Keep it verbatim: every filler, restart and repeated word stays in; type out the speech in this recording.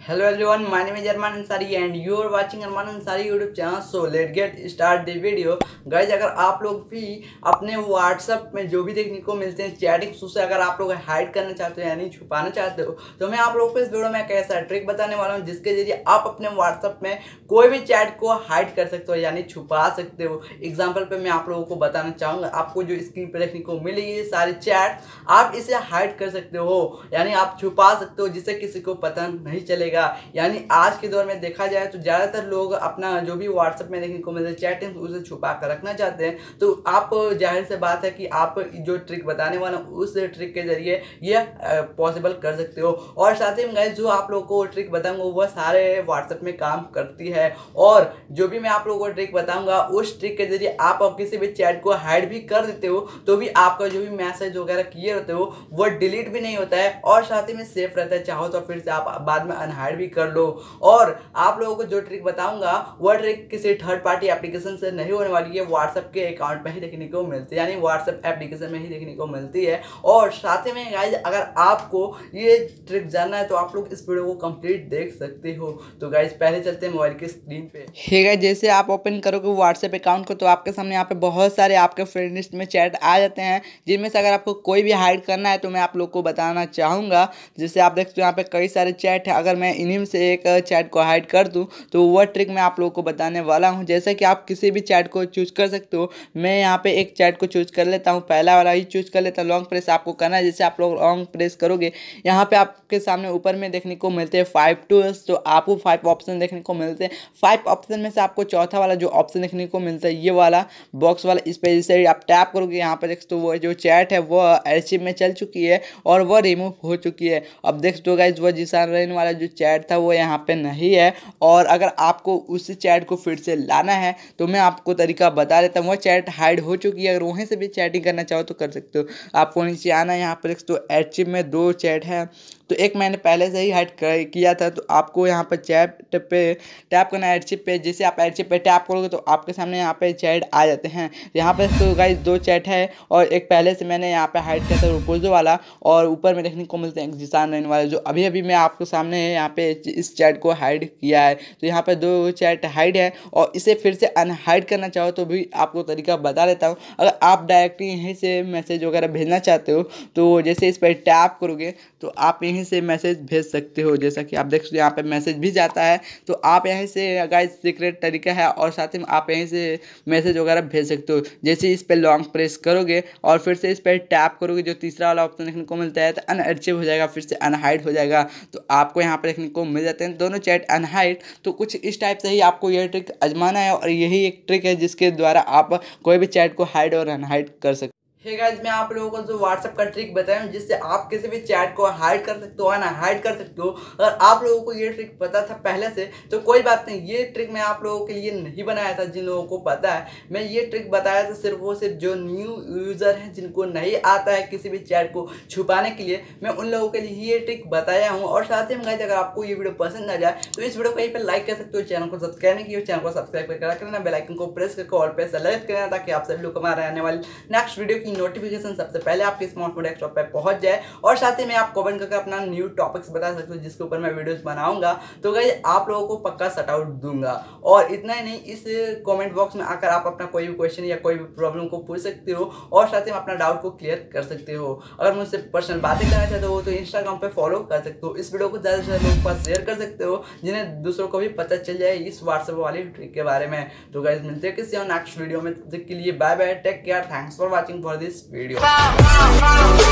Hello everyone, my name is Arman Ansari and you are watching Arman Ansari YouTube channel. So let's get start the video. Guys, अगर आप लोग भी अपने WhatsApp में जो भी देखने को मिलते हैं चैटिंग उसे अगर आप लोग हाइड करना चाहते हो यानी छुपाना चाहते हो तो मैं आप लोगों को इस वीडियो में एक ऐसा ट्रिक बताने वाला हूँ जिसके जरिए आप अपने WhatsApp में कोई भी चैट को हाइड कर सकते हो यानी छुपा सकते हो। एग्जाम्पल पे मैं आप लोगों को बताना चाहूँगा, आपको जो स्क्रीन पर देखने को मिलेगी ये सारी चैट आप इसे हाइड कर सकते हो यानी आप छुपा सकते हो जिससे किसी को पता नहीं चलेगा। यानी आज के दौर में देखा जाए तो ज़्यादातर लोग अपना जो भी व्हाट्सएप में देखने को मिलता है चैटिंग उसे छुपा कर रखना चाहते हैं, तो आप जाहिर से बात है कि आप जो ट्रिक बताने वाला उस ट्रिक के जरिए ये पॉसिबल कर सकते हो। और साथ ही गाइस जो आप लोगों को ट्रिक बताऊंगा वह सारे व्हाट्सएप में काम करती है और जो भी मैं आप लोगों को ट्रिक बताऊंगा उस ट्रिक के जरिए आप किसी भी चैट को हाइड भी कर देते हो तो भी आपका जो भी मैसेज वगैरह किए होते हो वो डिलीट भी नहीं होता है और साथ ही में सेफ रहता है। चाहो तो फिर से आप बाद में अनहाइड भी कर लो। और आप लोगों को जो ट्रिक बताऊंगा वह ट्रिक किसी थर्ड पार्टी एप्लीकेशन से नहीं होने वाली है, व्हाट्सएप के अकाउंट में ही देखने को मिलती है यानी व्हाट्सएप एप्लीकेशन में ही देखने को मिलती है। और साथ ही में गाइस अगर आपको ये ट्रिक जानना है तो आप लोग इस वीडियो को कंप्लीट देख सकते हो। तो गाइस पहले चलते हैं मोबाइल की स्क्रीन पे। हे गाइस, जैसे आप ओपन करोगे व्हाट्सएप अकाउंट को तो आपके सामने यहाँ पे बहुत सारे आपके फ्रेंड लिस्ट में चैट आ जाते हैं जिनमें से अगर आपको कोई भी हाइड करना है तो मैं आप लोग को बताना चाहूँगा। जैसे आप देखते हो यहाँ पे कई सारे चैट है, अगर मैं इन्हीं में से एक चैट को हाइड कर दूं तो वह ट्रिक मैं आप लोगों को बताने वाला हूं। जैसे कि आप किसी भी चैट को चूज कर सकते हो, मैं यहाँ पे एक चैट को चूज कर लेता हूं, पहला वाला ही चूज कर लेता हूं। लॉन्ग प्रेस आपको करना है, जैसे आप लोग लॉन्ग प्रेस करोगे यहाँ पे आपके सामने ऊपर में देखने को मिलते हैं फाइव टूल्स, तो आपको फाइव ऑप्शन देखने को मिलते हैं। फाइव ऑप्शन में से आपको चौथा वाला जो ऑप्शन देखने को मिलता है ये वाला बॉक्स वाला, इस पे जैसे आप टैप करोगे यहाँ पे देख तो वो जो चैट है वो आर्चिव में चल चुकी है और वह रिमूव हो चुकी है। अब देख तो गाइस वो जीसान रेन वाला जो चैट था वो यहाँ पे नहीं है और अगर आपको उस चैट को फिर से लाना है तो मैं आपको तरीका बता देता हूँ। वो चैट हाइड हो चुकी है, अगर वहीं से भी चैटिंग करना चाहो तो कर सकते हो। आपको नीचे आना है, यहाँ पर तो आर्चिव में दो चैट है तो एक मैंने पहले से ही हाइड किया था, तो आपको यहाँ पर चैट पे टैप करना है आर्चिव पे। जैसे आप आर्चिव पे टैप करोगे तो आपके सामने यहाँ पे चैट आ जाते हैं। यहाँ पे तो गाइस दो चैट है और एक पहले से मैंने यहाँ पे हाइड किया था रुपोजो वाला और ऊपर में देखने को मिलते हैं जिसान रहने वाले जो अभी अभी मैं आपके सामने यहाँ पे इस चैट को हाइड किया है। तो यहाँ पे दो चैट हाइड है और इसे फिर से अनहाइड करना चाहो तो भी आपको तरीका बता देता हूँ। अगर आप डायरेक्टली यहीं से मैसेज वगैरह भेजना चाहते हो तो जैसे इस पर टैप करोगे तो आप यहीं से मैसेज भेज सकते हो। जैसा कि आप देख सकते हो यहाँ पे मैसेज भी जाता है, तो आप यहीं से गाइस सीक्रेट तरीका है और साथ ही में आप यहीं से मैसेज वगैरह भेज सकते हो। जैसे इस पर लॉन्ग प्रेस करोगे और फिर से इस पर टैप करोगे जो तीसरा वाला ऑप्शन देखने को मिलता है तो अनअर्चिव हो जाएगा, फिर से अनहाइड हो जाएगा। तो आपको यहाँ पर देखने को मिल जाते हैं दोनों चैट अनहाइड। तो कुछ इस टाइप से ही आपको यह ट्रिक आजमाना है और यही एक ट्रिक है जिसके द्वारा आप कोई भी चैट को हाइड और अनहाइड कर सकते हो। हे गाइस, मैं आप लोगों को जो व्हाट्सएप का ट्रिक बताया हूं जिससे आप किसी भी चैट को हाइड कर सकते हो ना हाइड कर सकते हो। अगर आप लोगों को ये ट्रिक पता था पहले से तो कोई बात नहीं, ये ट्रिक मैं आप लोगों के लिए नहीं बनाया था। जिन लोगों को पता है मैं ये ट्रिक बताया था सिर्फ वो सिर्फ जो न्यू यूज़र हैं जिनको नहीं आता है किसी भी चैट को छुपाने के लिए, मैं उन लोगों के लिए ये ट्रिक बताया हूँ। और साथ ही में गाइस अगर आपको ये वीडियो पसंद आ जाए तो इस वीडियो को यहीं पर लाइक कर सकते हो, चैनल को सब्सक्राइब नहीं किया चैनल को सब्सक्राइब कर रख लेना, बेल आइकन को प्रेस करके ऑल पे सेलेक्ट करना ताकि आप सभी लोग को हमारे आने वाली नेक्स्ट वीडियो की नोटिफिकेशन सबसे पहले आपके स्मार्टफोन डेस्कटॉप पे पहुंच जाए। और साथ ही में आप कमेंट करके अपना न्यू टॉपिक्स बता सकते हो जिसके ऊपर मैं वीडियोस बनाऊंगा, तो गाइस आप लोगों को पक्का शट आउट दूंगा। और इतना ही नहीं, इस कमेंट बॉक्स में आकर आप अपना कोई भी क्वेश्चन या कोई भी प्रॉब्लम को पूछ सकते हो और साथ ही में अपना डाउट को क्लियर कर सकते हो। अगर मुझसे पर्सनल बातें करना चाहते हो तो इंस्टाग्राम पे फॉलो कर सकते हो। इस वीडियो को ज़्यादा से ज़्यादा लोगों के पास शेयर कर सकते हो जिन्हें दूसरों को भी पता चल जाए इस व्हाट्सएप वाली ट्रिक के बारे में। तो गाइस मिलते हैं किसी और नेक्स्ट वीडियो में, तब तक के लिए bye bye, take care, thanks for watching for this video.